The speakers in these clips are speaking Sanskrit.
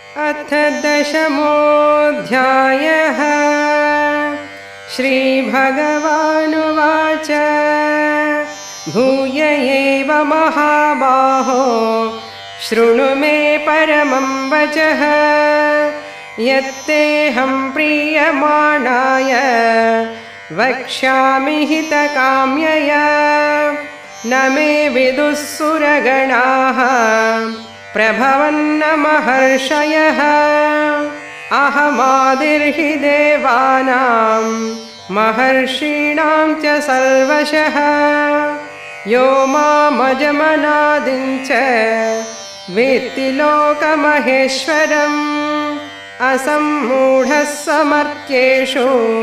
अथ दशमोऽध्यायः। श्रीभगवानुवाच भूय एव महाबाहो शृणु मे परमं वचः यत्तेऽहं प्रीयमाणाय वक्ष्यामि हितकाम्यया। न मे विदुः सुरगणाः प्रभवन्न महर्षयः अहमादिर्हि देवानां महर्षीणां च सर्वशः। यो मामजमनादिं च वेत्ति लोकमहेश्वरम् असम्मूढः समर्थ्येषु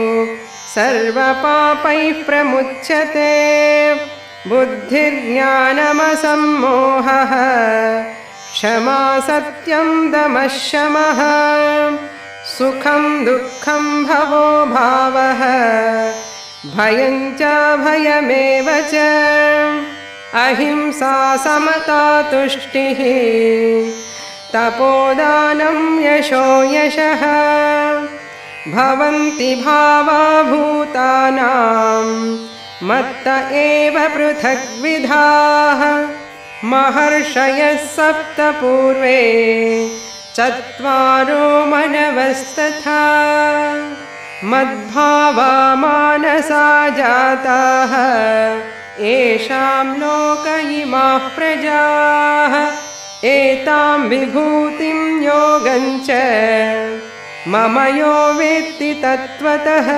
सर्वपापैः प्रमुच्यते। बुद्धिर्ज्ञानमसम्मोहः क्षमा सत्यं दमः शमः सुखं दुःखं भवो भावः भयं च भयमेव च। अहिंसा समता तुष्टिः तपोदानं यशो यशः। भवन्ति भावा भूतानां मत्त एव पृथग्विधाः। महर्षयः सप्त पूर्वे चत्वारो मनवस्तथा मद्भावा मानसा जाताः येषां लोक इमाः प्रजाः। एतां विभूतिं योगं च मम यो वेत्ति तत्त्वतः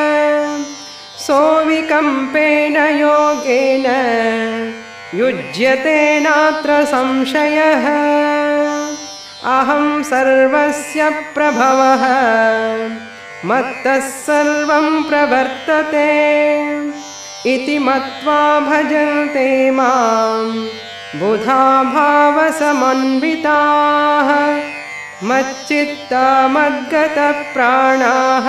सोऽविकम्पेन योगेन युज्यते नात्र संशयः। अहं सर्वस्य प्रभवः मत्तः सर्वं प्रवर्तते इति मत्वा भजन्ते मां बुधा भावसमन्विताः। मच्चित्ता मद्गतप्राणाः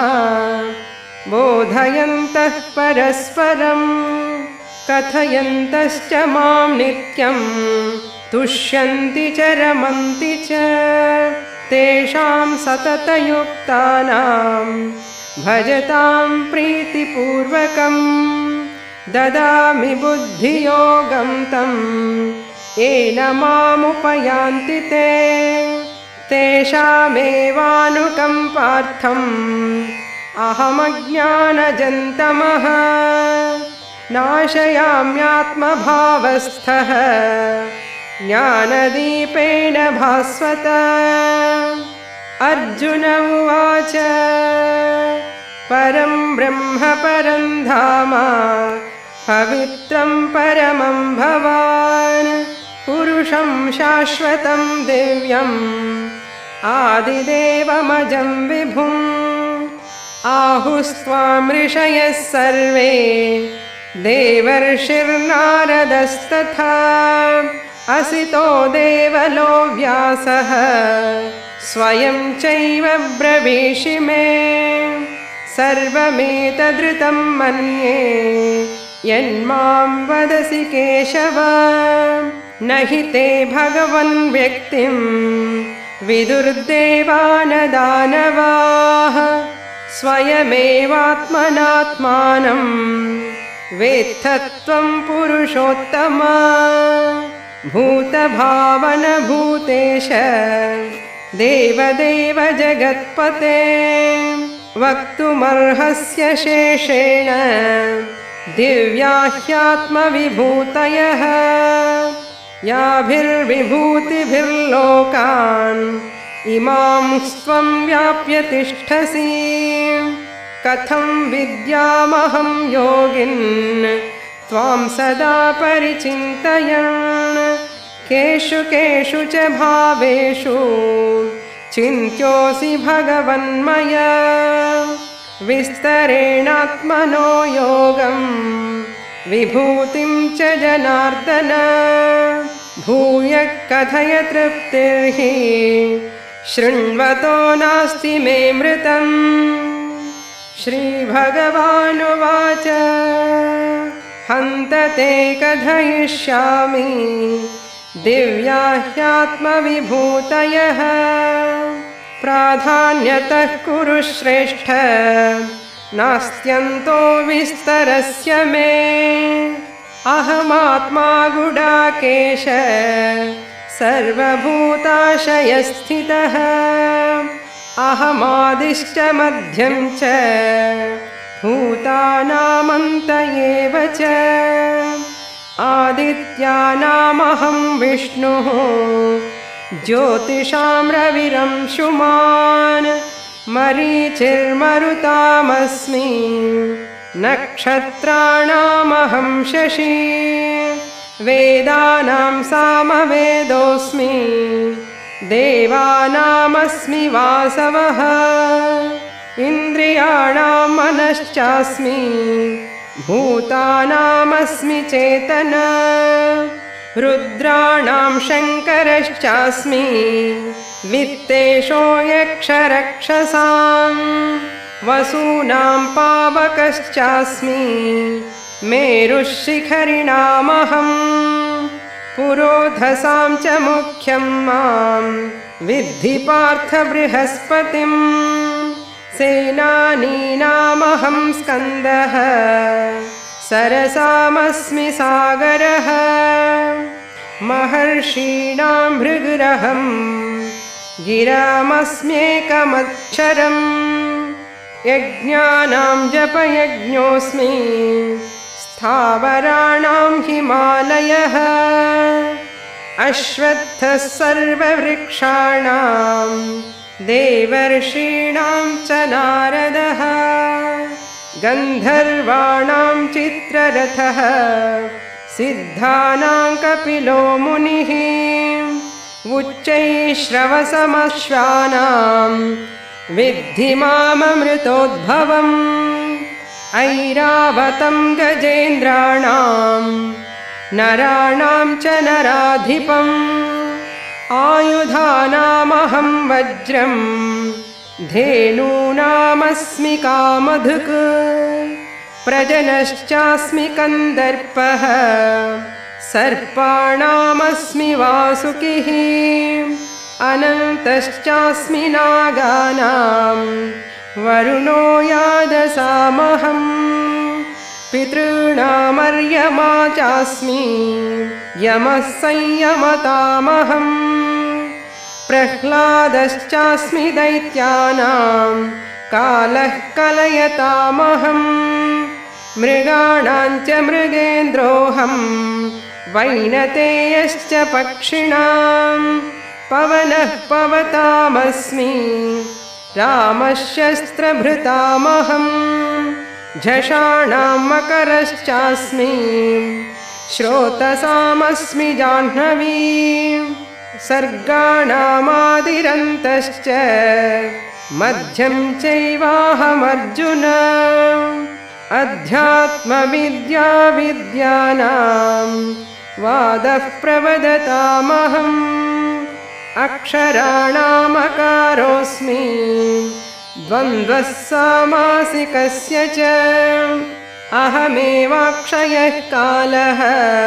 बोधयन्तः परस्परं कथयन्तश्च मां नित्यं तुष्यन्ति च रमन्ति च। तेषां सततयुक्तानां भजतां प्रीतिपूर्वकं ददामि बुद्धियोगं तं येन मामुपयान्ति ते। तेषामेवानुकम्पार्थम् अहमज्ञानजन्तमः नाशयाम्यात्मभावस्थः ज्ञानदीपेन भास्वत। अर्जुन उवाच परं ब्रह्म परं धाम पवित्रं परमं भवान् पुरुषं शाश्वतं दिव्यम् आदिदेवमजं विभुम्। आहुस्त्वां ऋषयः सर्वे देवर्षिर्नारदस्तथा असितो देवलो व्यासः स्वयं चैव ब्रवीषि मे। सर्वमेतदृतं मन्ये यन्मां वदसि केशव। न हि ते भगवन् व्यक्तिं विदुर्देवानदानवाः स्वयमेवात्मनात्मानं वेत्थत्वं पुरुषोत्तम। भूतभावनभूतेश देवदेव जगत्पते वक्तुमर्हस्य शेषेण दिव्या ह्यात्मविभूतयः। याभिर्विभूतिभिर्लोकान् इमां स्वं व्याप्य तिष्ठसि। कथं विद्यामहं योगिन् त्वां सदा परिचिन्तयन्। केषु केषु च भावेषु चिन्त्योऽसि भगवन्मया। विस्तरेणात्मनो योगं विभूतिं च जनार्दन। भूयः कथय तृप्तिर्हि शृण्वतो नास्ति मे मृतम्। श्रीभगवानुवाच हन्त ते कथयिष्यामि दिव्या ह्यात्मविभूतयः। प्राधान्यतः कुरु श्रेष्ठ नास्त्यन्तो विस्तरस्य मे अहमात्मा गुडाकेश सर्वभूताशयस्थितः अहमादिश्च मध्यं च भूतानामन्त एव च आदित्यानामहं विष्णुः ज्योतिषां रविरंशुमान् मरीचिर्मरुतामस्मि नक्षत्राणामहं शशी वेदानां सामवेदोऽस्मि देवानामस्मि वासवः इन्द्रियाणां मनश्चास्मि भूतानामस्मि चेतना रुद्राणां शङ्करश्चास्मि वित्तेषो यक्षरक्षसां वसूनां पावकश्चास्मि मेरुः शिखरिणामहम् पुरोधसां च मुख्यं मां विद्धि पार्थ बृहस्पतिम् सेनानीनामहं स्कन्दः सरसामस्मि सागरः महर्षीणां भृगुरहं गिरामस्म्येकमक्षरम् यज्ञानां जपयज्ञोऽस्मि स्थावराणां हिमालयः अश्वत्थः सर्ववृक्षाणां देवर्षीणां च नारदः गन्धर्वाणां चित्ररथः सिद्धानां कपिलो मुनिः उच्चैश्रवसमश्वानां विद्धि माममृतोद्भवम् ऐरावतं गजेन्द्राणां नराणां च नराधिपम् आयुधानामहं वज्रं धेनूनामस्मि कामधुक् प्रजनश्चास्मि कन्दर्पः सर्पाणामस्मि वासुकिः अनन्तश्चास्मि नागानां वरुणो यादसामहम् पितॄणामर्यमा चास्मि यमः संयमतामहम् प्रह्लादश्चास्मि दैत्यानां कालः कलयतामहम् मृगाणां च मृगेन्द्रोऽहं वैनतेयश्च पक्षिणां पवनः पवतामस्मि रामः शस्त्रभृतामहम् झषाणां मकरश्चास्मि श्रोतसामस्मि जाह्नवी सर्गाणामादिरन्तश्च मध्यं चैवाहमर्जुन अध्यात्मविद्या विद्यानां वादः प्रवदतामहम् अक्षराणामकारोऽस्मि द्वन्द्वः सामासिकस्य च अहमेवाक्षयः कालः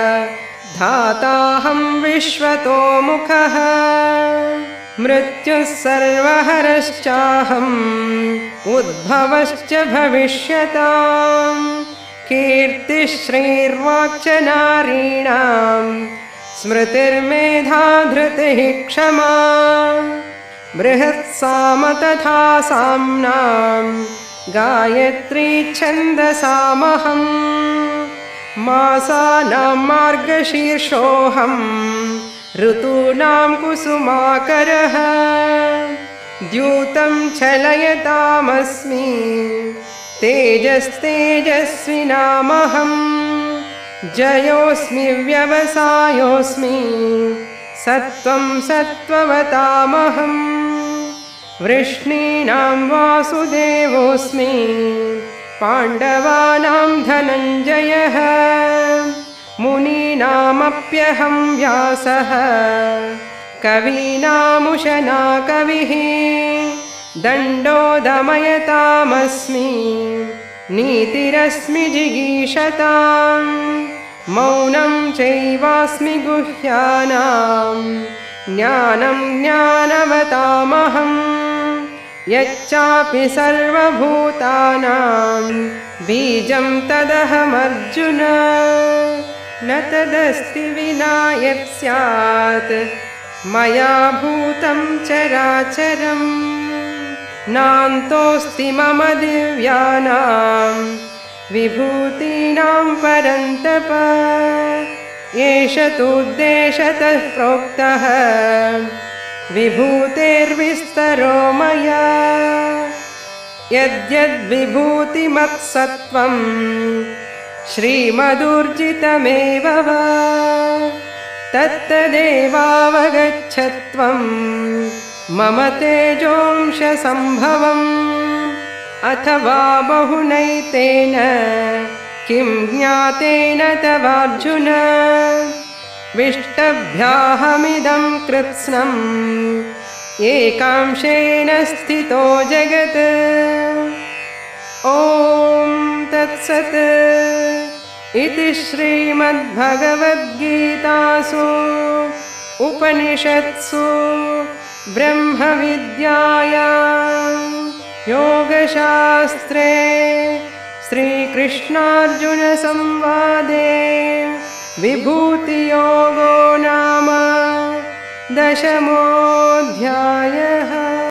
धाताहं विश्वतोमुखः मृत्युः सर्वहरश्चाहम् उद्भवश्च भविष्यताम् कीर्तिः श्रीर्वाक्च नारीणां स्मृतिर्मेधा धृतिः क्षमा बृहत्साम तथा साम्नां गायत्री छन्दसामहम् मासानां मार्गशीर्षोऽहम् ऋतूनां कुसुमाकरः द्यूतं छलयतामस्मि तेजस्तेजस्विनामहम् जयोऽस्मि व्यवसायोऽस्मि सत्त्वं सत्त्ववतामहम् वृष्णीनां वासुदेवोऽस्मि पाण्डवानां धनञ्जयः मुनीनामप्यहं व्यासः कवीनामुशना कविः दण्डो दमयतामस्मि नीतिरस्मि जिगीषताम् मौनं चैवास्मि गुह्यानां ज्ञानं ज्ञानवतामहम् यच्चापि सर्वभूतानां बीजं तदहमर्जुन न तदस्ति विना यत् स्यात् मया भूतं चराचरम् नान्तोऽस्ति मम दिव्यानां विभूतीनां परन्तप एष तूद्देशतः प्रोक्तः विभूतेर्विस्तरो मया यद्यद्विभूतिमत्सत्त्वं श्रीमदूर्जितमेव वा तत्तदेवावगच्छत्वं मम तेजोंशसम्भवम् अथवा बहुनैतेन किं ज्ञातेन तवार्जुन विष्टभ्याहमिदं कृत्स्नम् एकांशेन स्थितो जगत् ॐ तत्सत् इति श्रीमद्भगवद्गीतासु उपनिषत्सु ब्रह्मविद्यायां योगशास्त्रे श्रीकृष्णार्जुनसंवादे विभूतियोगो नाम 10मोऽध्यायः।